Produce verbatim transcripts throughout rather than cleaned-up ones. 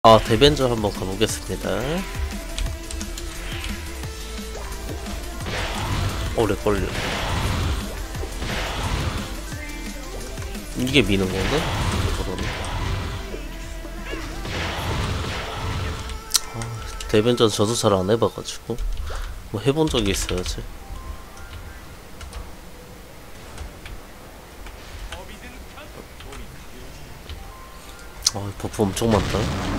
아, 데벤저 한번 가보겠습니다. 오래 걸려. 이게 미는 건가? 그러네. 아, 데벤저 저도 잘 안 해봐가지고 뭐 해본 적이 있어야지. 아, 버프 엄청 많다.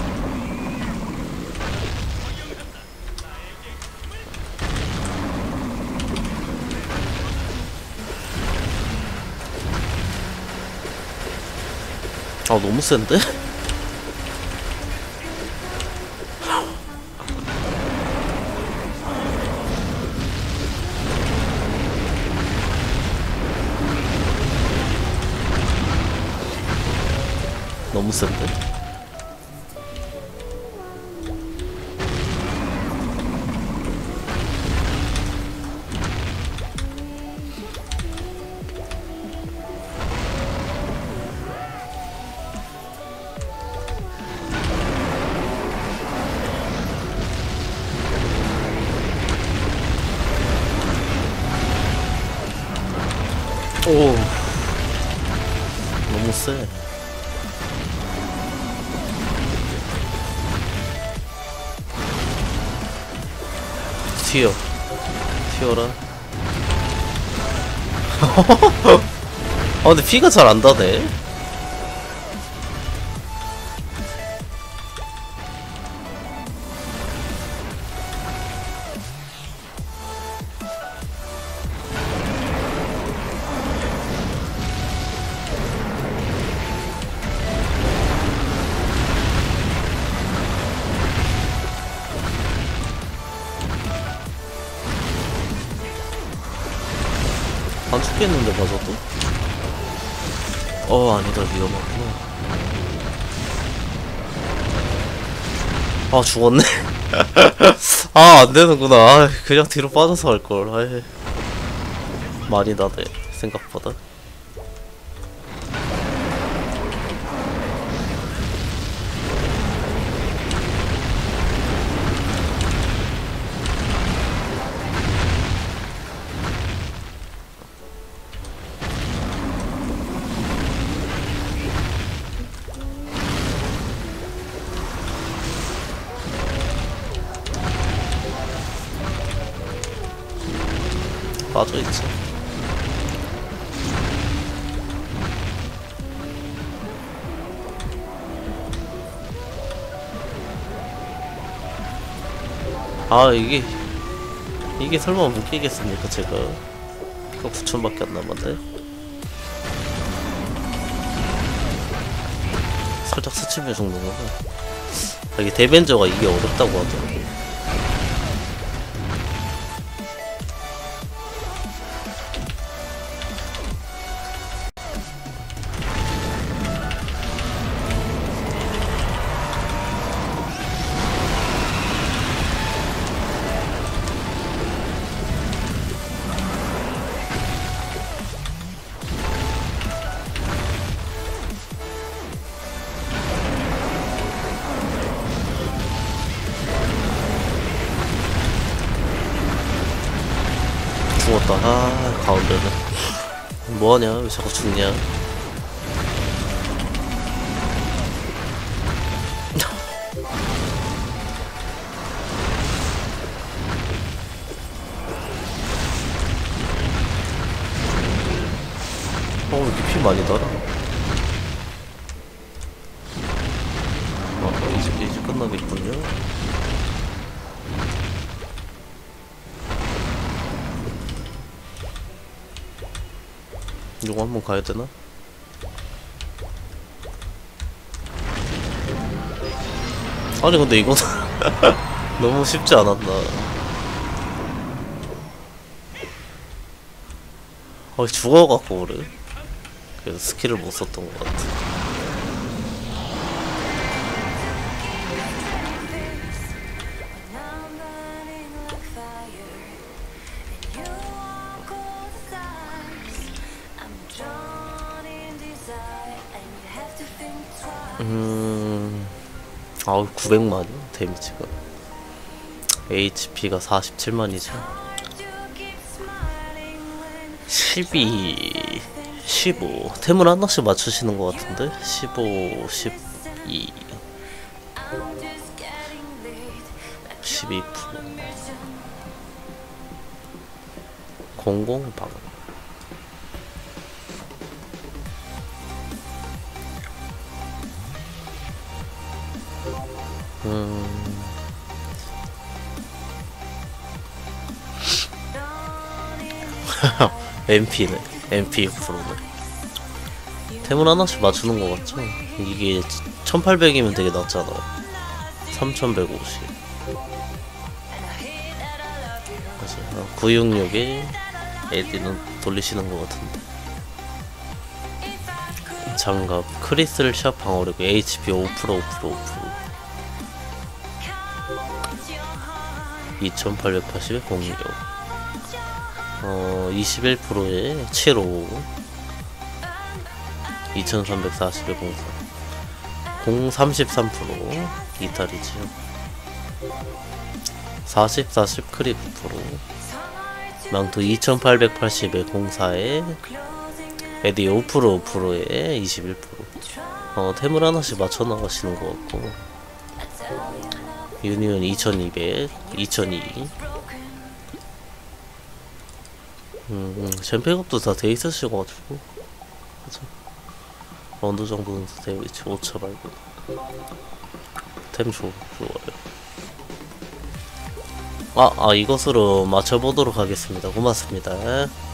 아, 너무 센데? 너무 센데? 오, 너무 세. 튀어, 튀어라. 아, 근데 피가 잘 안 다네. 안 죽겠는데 맞아도? 어, 아니다, 위험하구나. 아, 죽었네. 아, 안되는구나. 아, 그냥 뒤로 빠져서 할걸. 아이, 많이 나네, 생각보다. 빠져있지. 아, 이게 이게 설마 못 깨겠습니까 제가? 이거 구천밖에 안 남았네. 살짝 스치면 죽는 거구나. 아, 이게 데벤저가 이게 어렵다고 하더라고. 죽었다. 아, 가운데는 뭐하냐? 왜 자꾸 죽냐? 어, 왜 이렇게 피 많이 달아? 어, 이제 이제 끝나겠군요. 이거 한번 가야 되나? 아니 근데 이건 너무 쉽지 않았나? 아, 죽어갖고 그래. 그래서 스킬을 못 썼던 것 같아. 음... 아우 구백만이요 데미지가. 에이치피가 사십칠만이죠. 십이 십오 템을 하나씩 맞추시는 것 같은데. 십오 십이 십이 퍼센트 공공방. 음 엠피네. 엠피 육 퍼센트네. 템을 하나씩 맞추는 거 같죠? 이게 천팔백이면 되게 낮잖아요. 삼천백오십. 그래서 구백육십에 에디는 돌리시는 거 같은데. 장갑 크리스를 샵 방어력 에이치피 오 퍼센트 오 퍼센트 오 퍼센트 이천팔백팔십에 공격. 어 이십일 퍼센트에 칠십오 이천삼백사십에 공사 공 삼십삼 퍼센트 이탈이지요. 사십 사십 크리 구 퍼센트 망토 이천팔백팔십에 공사에 에디 오 퍼센트 오 퍼센트에 이십일 퍼센트. 어 템을 하나씩 맞춰 나가시는 것 같고. 유니온 이천이백 이천이. 음, 젠팩업도 다 돼 있으셔가지고 그쵸? 어느 정도는 다 되어 있지. 오차 말고 템 좋, 좋아요. 아, 아 이것으로 맞춰보도록 하겠습니다. 고맙습니다.